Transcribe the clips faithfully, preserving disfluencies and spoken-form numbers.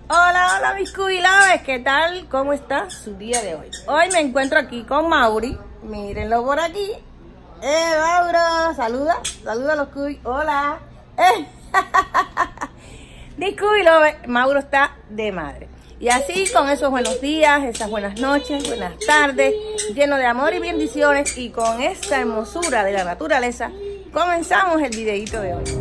Hola, hola mis cubilaves, ¿qué tal? ¿Cómo está su día de hoy? Hoy me encuentro aquí con Mauri, mírenlo por aquí. ¡Eh, Mauro! Saluda, saluda a los cubi. ¡Hola! ¡Eh! Mis cubilaves, Mauro está de madre. Y así con esos buenos días, esas buenas noches, buenas tardes, lleno de amor y bendiciones, y con esta hermosura de la naturaleza, comenzamos el videito de hoy.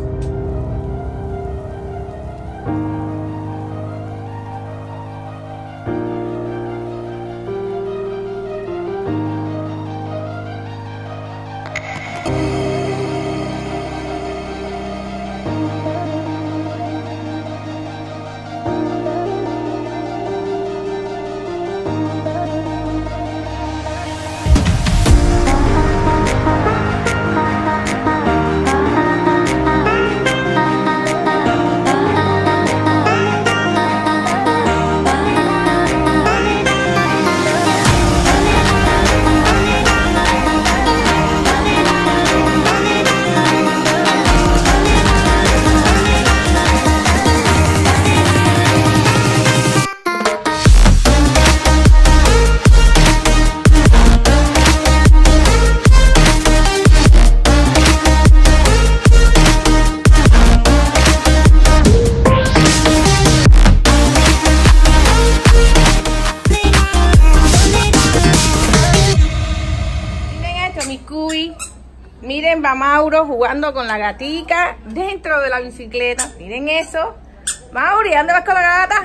Miren, va Mauro jugando con la gatica dentro de la bicicleta. Miren eso. Mauri, ¿dónde vas con la gata?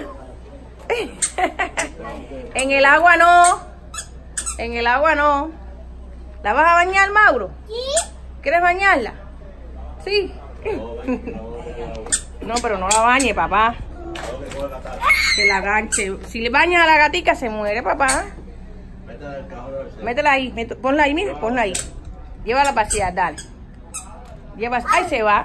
En el agua no. En el agua no. ¿La vas a bañar, Mauro? Sí. ¿Quieres bañarla? Sí. No, pero no la bañe, papá. Que la ganche. Si le bañas a la gatica, se muere, papá. Métela ahí. Ponla ahí, mire, ponla ahí. Llévala a pasear, dale. Llevas, ahí se va.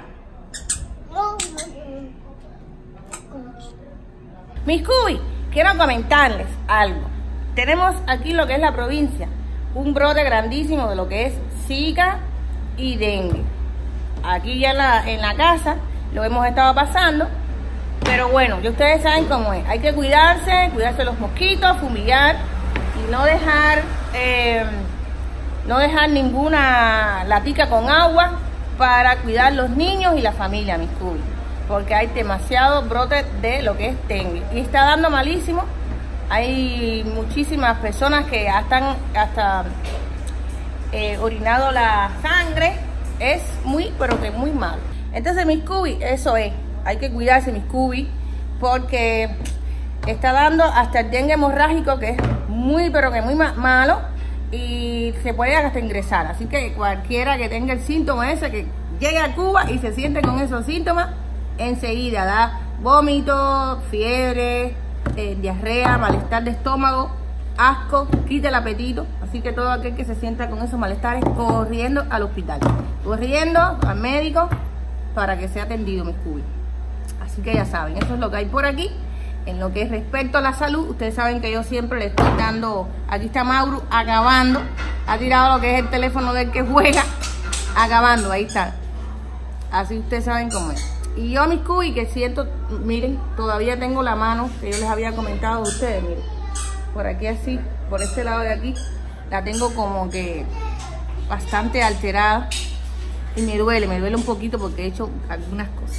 Mis cubi, quiero comentarles algo. Tenemos aquí lo que es la provincia, un brote grandísimo de lo que es Zika y dengue. Aquí ya en la, en la casa lo hemos estado pasando, pero bueno, ya ustedes saben cómo es. Hay que cuidarse, cuidarse de los mosquitos, fumigar y no dejar... Eh, No dejar ninguna latica con agua para cuidar los niños y la familia, mis cubi, porque hay demasiados brotes de lo que es dengue y está dando malísimo. Hay muchísimas personas que están hasta eh, orinado la sangre. Es muy, pero que muy malo. Entonces, mis cubi, eso es, hay que cuidarse, mis cubi, porque está dando hasta el dengue hemorrágico, que es muy, pero que muy malo. Y se puede hasta ingresar, así que cualquiera que tenga el síntoma ese, que llegue a Cuba y se siente con esos síntomas, enseguida da vómito, fiebre, eh, diarrea, malestar de estómago, asco, quita el apetito. Así que todo aquel que se sienta con esos malestares, corriendo al hospital, corriendo al médico para que sea atendido, mis cubi. Así que ya saben, eso es lo que hay por aquí. En lo que es respecto a la salud, ustedes saben que yo siempre le estoy dando... Aquí está Mauro acabando. Ha tirado lo que es el teléfono del que juega. Acabando, ahí está. Así ustedes saben cómo es. Y yo, mis cubi, que siento... Miren, todavía tengo la mano que yo les había comentado a ustedes. Miren, por aquí así, por este lado de aquí, la tengo como que bastante alterada. Y me duele, me duele un poquito porque he hecho algunas cosas.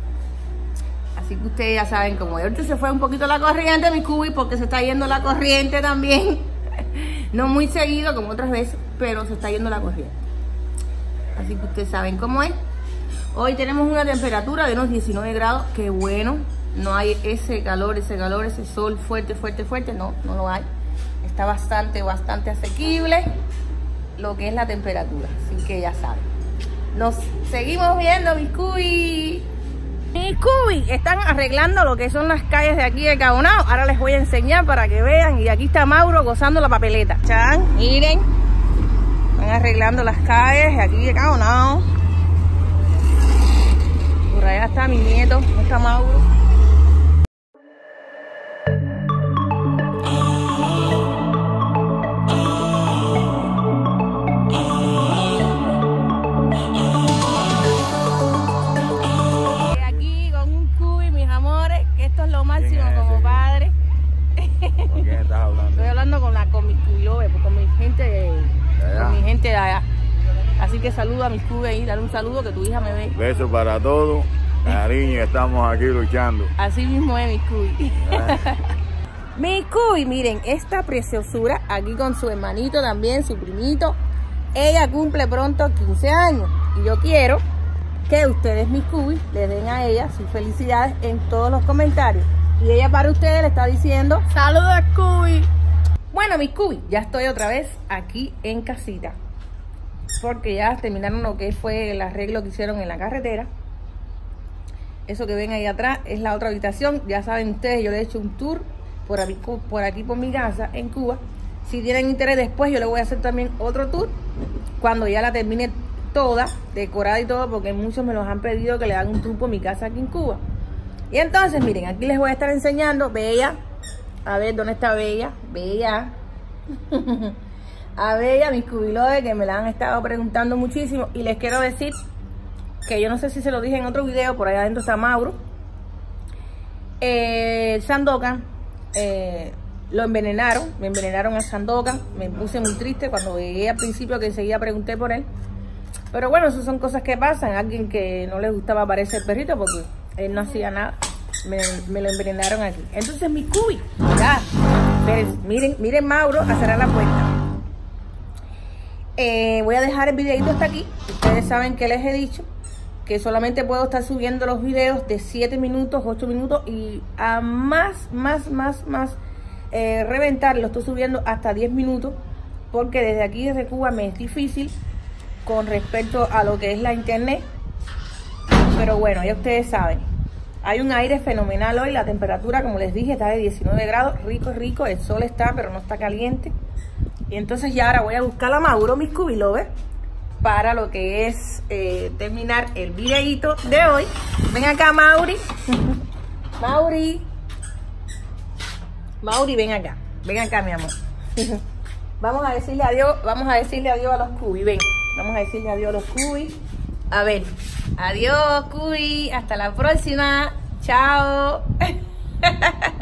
Así que ustedes ya saben cómo es. Ahorita se fue un poquito la corriente, mi cubi, porque se está yendo la corriente también. No muy seguido como otras veces, pero se está yendo la corriente. Así que ustedes saben cómo es. Hoy tenemos una temperatura de unos diecinueve grados. Qué bueno. No hay ese calor, ese calor, ese sol fuerte, fuerte, fuerte. No, no lo hay. Está bastante, bastante asequible lo que es la temperatura. Así que ya saben. Nos seguimos viendo, mis cubi. Mis cubi están arreglando lo que son las calles de aquí de Cabonao. Ahora les voy a enseñar para que vean. Y aquí está Mauro gozando la papeleta. Chan, miren. Están arreglando las calles de aquí de Cabonao. Por allá está mi nieto. ¿Dónde está Mauro? máximo como estás hablando? Estoy hablando con la con mis cubilovers, con mi gente, con mi gente de allá. Así que saluda a mis cubes ahí, dale un saludo que tu hija me ve. Besos para todos, cariño, estamos aquí luchando. Así mismo es, mis cubis. Mis cubis, miren, esta preciosura aquí con su hermanito también, su primito. Ella cumple pronto quince años y yo quiero que ustedes, mis cubis, le den a ella sus felicidades en todos los comentarios. Y ella para ustedes le está diciendo ¡saludos, cubi! Bueno, mis cubis, ya estoy otra vez aquí en casita. Porque ya terminaron lo que fue el arreglo que hicieron en la carretera. Eso que ven ahí atrás es la otra habitación. Ya saben ustedes, yo le he hecho un tour por aquí, por aquí por mi casa en Cuba. Si tienen interés después, yo le voy a hacer también otro tour cuando ya la termine toda, decorada y todo, porque muchos me los han pedido que le hagan un tour por mi casa aquí en Cuba. Y entonces, miren, aquí les voy a estar enseñando. Bella, a ver, ¿dónde está Bella? Bella. A Bella, mis cubilovers, que me la han estado preguntando muchísimo. Y les quiero decir que yo no sé si se lo dije en otro video, por allá adentro está Mauro. Eh, Sandokan, eh, lo envenenaron, me envenenaron a Sandokan. Me puse muy triste cuando llegué al principio, que enseguida pregunté por él. Pero bueno, esas son cosas que pasan. Alguien que no le gustaba aparecer el perrito porque él no hacía nada. Me, me lo envenenaron aquí. Entonces mi cubi, ya, miren, miren Mauro a cerrar la puerta. Eh, voy a dejar el videito hasta aquí. Ustedes saben que les he dicho que solamente puedo estar subiendo los videos de siete minutos, ocho minutos y a más, más, más, más eh, reventar, lo estoy subiendo hasta diez minutos porque desde aquí, desde Cuba, me es difícil con respecto a lo que es la internet. Pero bueno, ya ustedes saben, hay un aire fenomenal hoy. La temperatura, como les dije, está de diecinueve grados, rico, rico. El sol está, pero no está caliente. Y entonces ya ahora voy a buscar a Mauro, mis cubilovers, para lo que es eh, terminar el videito de hoy. Ven acá, Mauri. Mauri. Mauri, ven acá. Ven acá, mi amor. Vamos a decirle adiós, vamos a decirle adiós a los cubis. Ven, vamos a decirle adiós a los cubis. A ver, adiós, cubi. Hasta la próxima. Chao.